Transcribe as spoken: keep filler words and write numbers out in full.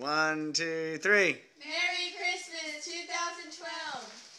One, two, three. Merry Christmas two thousand twelve.